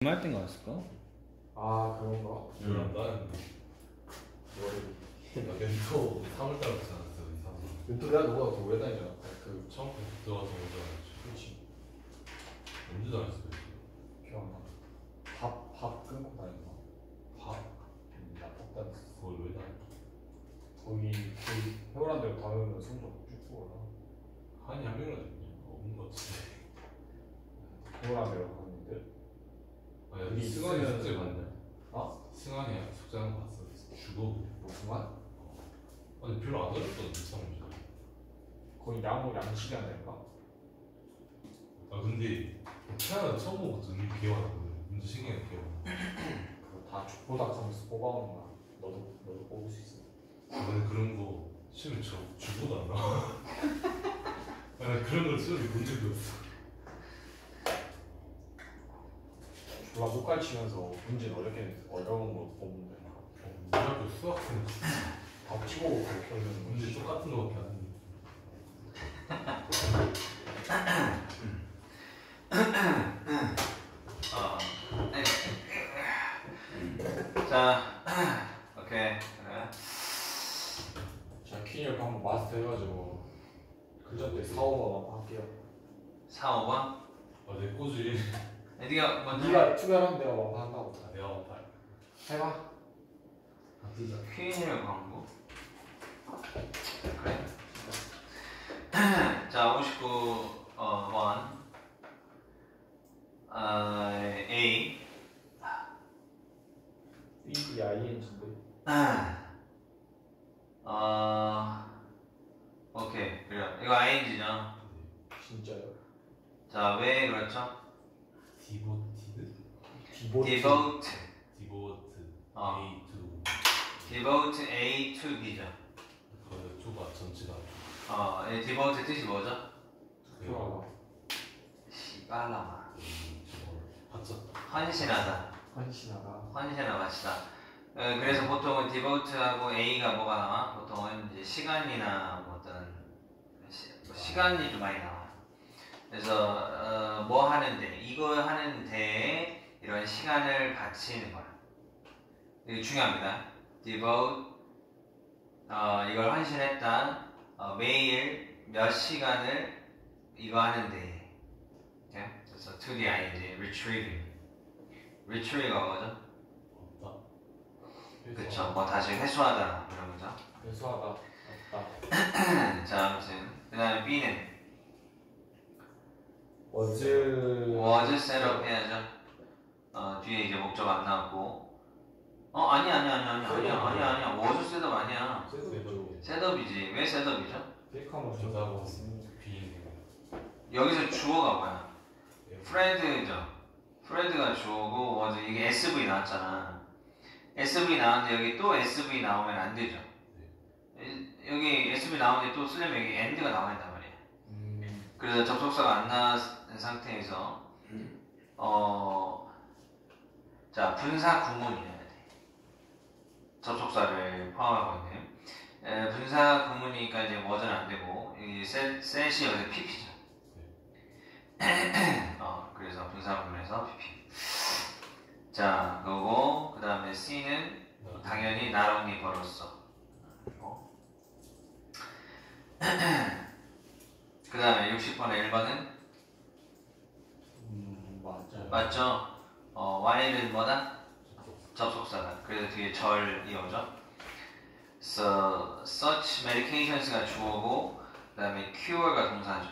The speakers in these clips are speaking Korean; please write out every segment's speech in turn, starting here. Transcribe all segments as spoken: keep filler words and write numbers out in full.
할 땐가 왔을까? 아 그런가? 응. 나는 머리 나 멘토 삼월달 부터 나왔어 이 삼월. 멘토 내가 너보다 더 오래 다니잖아. 그 처음 들어가서 먼저 알았지. 그렇지. 언제 다녔어? 기억 안 나. 밥, 밥 끊고 다녔나? 밥? 음, 나밥 다녔어. 그걸 왜 다녔어? 거기 거기 해오란 데로 다니면 성적 쭉 보거나. 한이 한 명이나 됐냐? 없는 것 같은데. 해오란 데로 갔는데. 아야 여기 승환이 있으면- 숙제 봤냐? 어? 승환이 숙제하는 거 봤어. 주고. 무슨만? 아니 별로 안 어렵거든 이 삼월. 거기 양호 양식이 한다니까? 아 근데 태어나 처음 보고 눈이 기억 안 나거든. 문제 신기해 기억 안 나. 그거 다 족보닥하면서 뽑아오는 거야. 너도 너도 뽑을 수 있어. 아, 근데 그런 거 시험에 저 주고도 안 나와. 아, 나 그런 걸 시험에 본 적이 없어. 졸라 못 가르치면서 문제는 어렵게 어려운 거 뽑는데 우리 학교 수학생 다 치고 그렇게 하면 문제 똑같은 거밖에 안 해. 어. 자, 오케이. 그래. 제가 퀴니를 한번 마스터 해가지고 글자 때 사, 오 번만 할게요. 사, 오 번. 아, 내 꼬지. 네가 먼저. 네가 투별하면 내가 뭐 한다고. 아, 내가 못할. 해봐. 아, 뜨자. 퀸이라고 광고. 그래. 자, 오십구 어, 번. 어, A. B, 아이엔지인데. 어, 오케이. 그래요. 이거 아이엔지죠. 진짜요? 자, 왜 그렇죠? 디보티드? 디보트. devote. 디보트. 어. A to. devote A to B죠. 그 조가 전체가. 어, 이 devote 뜻이 뭐죠? 투표하다. 시발라마. 봤죠? 헌신하다. 헌신하다. 헌신하다 마치다. 어, 그래서 보통은 devote하고 A가 뭐가 나와? 보통은 이제 시간이나 뭐 어떤 시, 뭐 시간이 좀 많이 나와. 그래서 어, 뭐 하는데 이거 하는데 이런 시간을 바치는 거야. 이게 중요합니다. devote 어, 이걸 헌신했다. 어, 매일 몇 시간을 이거 하는데. 오케이? 그래서 to the ing, retrieving. retrieve가 뭐죠? 없다. 그쵸. 뭐 다시 회수하다 이런 거죠. 회수하다. 없다. 자, 아무튼 그 다음에 B는 was was set up 해야죠. 어, 뒤에 이제 목적 안 나왔고. 어, 아니 아니 아니 아니 아니야 아니야 아니야. was set up 아니야. 셋업이죠. 셋업이지. 왜 셋업이죠? 페이크하면 저다고 좋다고. 비인. 여기서 주어가 뭐야? 프레드죠. 프레드가 주어고 was 이게 에스브이 나왔잖아. 에스브이 나왔는데 여기 또 에스브이 나오면 안 되죠. 여기 에스브이 나오는데 또 쓰려면 여기 end가 나와야 된단 말이야. 음. 그래서 접속사가 안 나온 상태에서 어, 자 분사 구문이어야 돼. 접속사를 포함하고 있는 에, 분사 구문이니까 이제 was는 안 되고 이 셋, 셋이 여기 피피죠. 어, 그래서 분사 구문에서 피피. 자, 그거고 그 다음에 C는 당연히 not only 버렸어. 그 다음에 육십 번의 일 번은 음, 맞아요. 맞죠? 어, while은 뭐다? 접속사다. 그래서 뒤에 절이 오죠. So, such medications가 주어고 그 다음에 cure가 동사죠.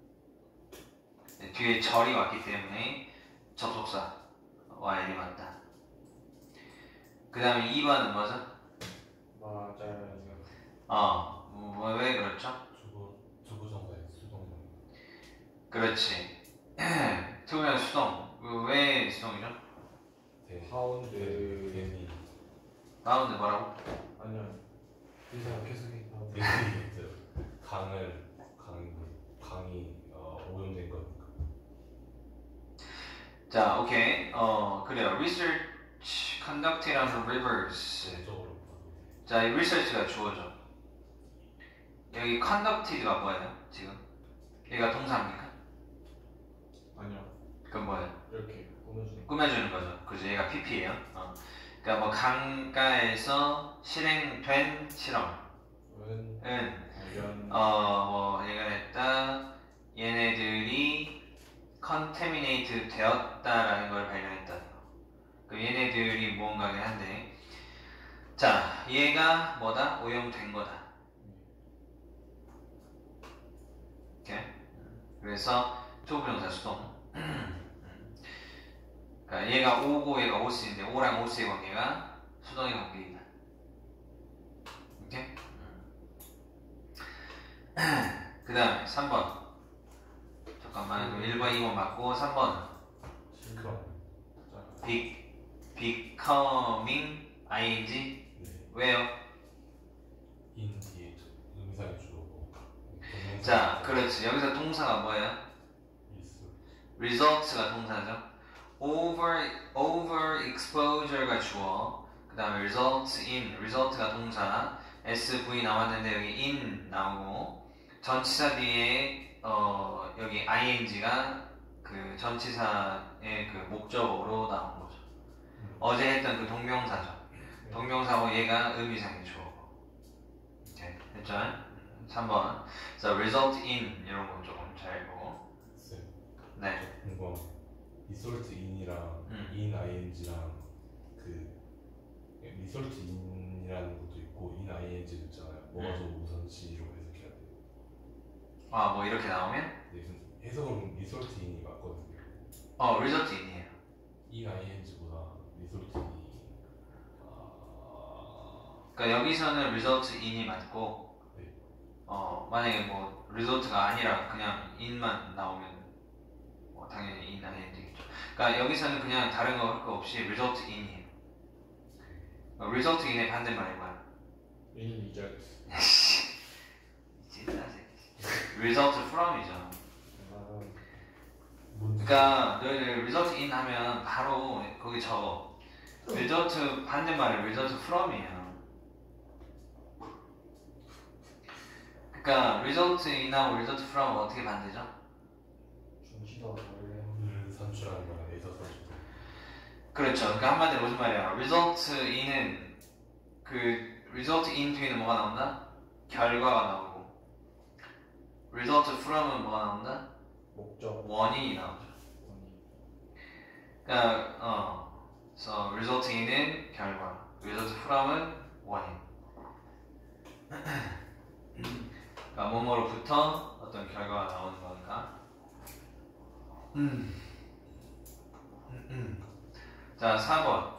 뒤에 절이 왔기 때문에 접속사 while이 맞다. 그 다음에 이 번은 뭐죠? 맞아요. 어, 뭐, 왜 그렇죠? 주거 주거 정사의 수동. 그렇지. 투면 수동. 왜 수동이죠? 대. 파운드. 대니. 라운드 뭐라고? 아니야. 이 사람 계속 해. 파운드. 대니 있죠. 강을 강 강이 어, 오염된 거니까. 자, 오케이. 어, 그래요. Research conducted on the rivers. 전적으로 봐도. 자, 이 research가 주어져. 여기 conducted가 뭐예요? 지금? 얘가 동사입니까? 아니야. 그건 뭐예요? 이렇게 꾸며주는 꾸며주는 거죠. 그죠? 얘가 피피예요. 어. 그러니까 뭐 강가에서 실행된 실험은 은 발견 어뭐 얘가 했다. 얘네들이 컨테미네이트 되었다라는 걸 발견했다. 그 얘네들이 무언가긴 한데, 자 얘가 뭐다? 오염된 거다. 오케이. 그래서 투부정사 수동. 그러니까 얘가 오고 얘가 오스인데 오랑 오스의 관계가 수동의 관계이다. 오케이? 그 다음에 삼 번. 잠깐만, 일 번, 이 번 맞고 삼 번. 실험 be, becoming ing. 네. 왜요? 인 뒤에 의미상의 주어고. 자, 그렇지. 여기서 동사가 뭐예요? 있어. results가 동사죠. over, over exposure가 주어. 그 다음에 results in, result가 동사. 에스브이 나왔는데 여기 in 나오고, 전치사 뒤에 어, 여기 ing가 그 전치사의 그 목적어로 나온 거죠. 음. 어제 했던 그 동명사죠. 동명사고 얘가 의미상의 주어고. 오케이, 됐죠? 삼 번. 자, result in 이런 거 조금 잘 보고. 쌤. 네. 궁금. result in이랑 음. in ing랑 그 result in이라는 것도 있고 in ing도 있잖아요. 뭐가 음. 좀 우선시로 해석해야 돼요. 아, 뭐 이렇게 나오면? 네, 해석은 result in이 맞거든요. 어, result in이에요. in ing보다 result in이 아... 그러니까 여기서는 result in이 맞고, 네. 어, 만약에 뭐 result가 아니라 그냥 in만 나오면 뭐 당연히 in ing 되겠죠. 그러니까 여기서는 그냥 다른 거 할 거 없이 result in이에요. 어, result in의 반대말이 뭐야? in result 진짜 result from이죠. 아, 그러니까 너희들 result in 하면 바로 거기 적어. result 반대말이 result from이에요. 그러니까 result in하고 result from 어떻게 반대죠? 중시도가 다르네요. 을 산출하는 거랑 에서 산출. 그렇죠. 그러니까 한마디로 무슨 말이야? result in은 그 result in 뒤에는 뭐가 나온다? 결과가 나오고, result from은 뭐가 나온다? 목적 원인이 나오죠. 그러니까 어, 그래서 result in은 결과, result from은 원인. 그러니까 뭐뭐로부터 어떤 결과가 나오는 거니까. 음. 음, 음. 자, 사 번.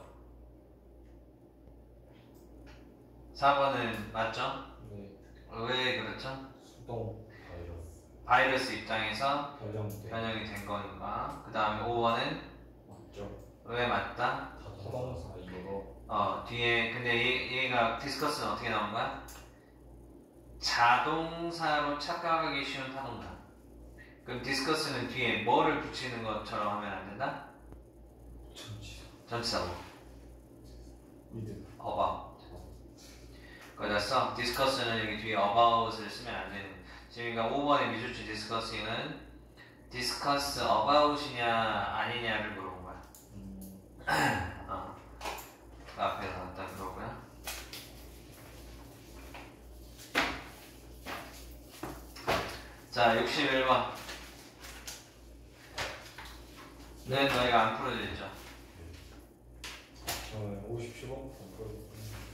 사 번은 맞죠? 네 왜 그렇죠? 수동 바이러스. 바이러스 입장에서 변형돼 변형이 된 거니까. 그 다음에 오 번은 맞죠. 왜 맞다? 타동사 이거 어, 뒤에 근데 얘, 얘가 디스커스는 어떻게 나온 거야? 자동사로 착각하기 쉬운 타동사. 그럼 디스커스는 뒤에 뭐를 붙이는 것처럼 하면 안 된다? 전치사 전치사고. with about. 거기다 써. 디스커스는 여기 뒤에 about을 쓰면 안 되는. 지금 그러니까 오 번의 미술주 디스커스는 디스커스 about이냐 아니냐를 물어본 거야. 음, 어. 그 앞에서 갖다 그러고요. 자, 육십일 번. 네, 너희가 안 풀어져 있죠? 저는 오십칠 번 공부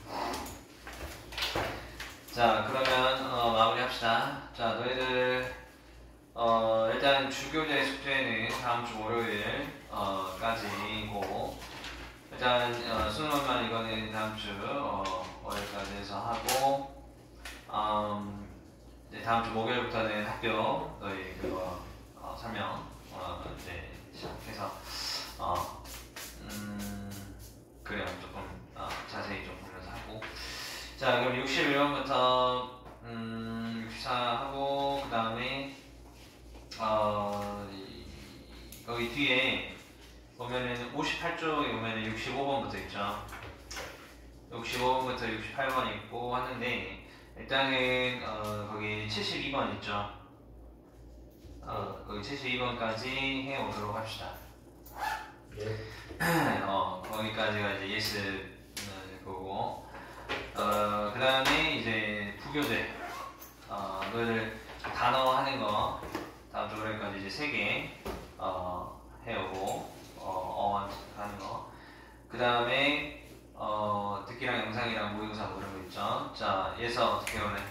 자, 그러면 어, 마무리 합시다. 자, 너희들 어, 일단 주교대 숙제는 다음 주 월요일 어, 까지고, 일단 어, 수능만 이거는 다음 주 어, 월요일까지 해서 하고, 음, 이제 다음 주 목요일부터는 학교 너희 그거 어, 설명 어, 이제 시작해서 어, 음, 그래요. 조금 어, 자세히 좀 보면서 하고. 자, 그럼 육십일 번부터 음, 육십사 하고, 그 다음에 어, 이- 여기 뒤에 보면은 오십팔 쪽에 보면은 육십오 번부터 있죠. 육십오 번부터 육십팔 번 있고 하는데, 일단은 어, 거기 칠십이 번 있죠. 어, 거기 칠십이 번까지 해오도록 합시다. 네 예. 어, 거기까지가 이제 예스 어, 거고. 어, 그 다음에 이제 부교재. 어, 그거를 단어 하는 거 다음 주까지 이제 세 개 어, 해오고 어, 어원 하는 거. 그 다음에 어, 듣기랑 영상이랑 모의고사 뭐 그런 거 있죠. 자, 예서 어떻게 오래?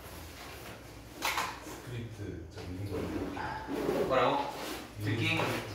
스크립트 좀 읽는 거. 뭐라고? 듣기? 스크립트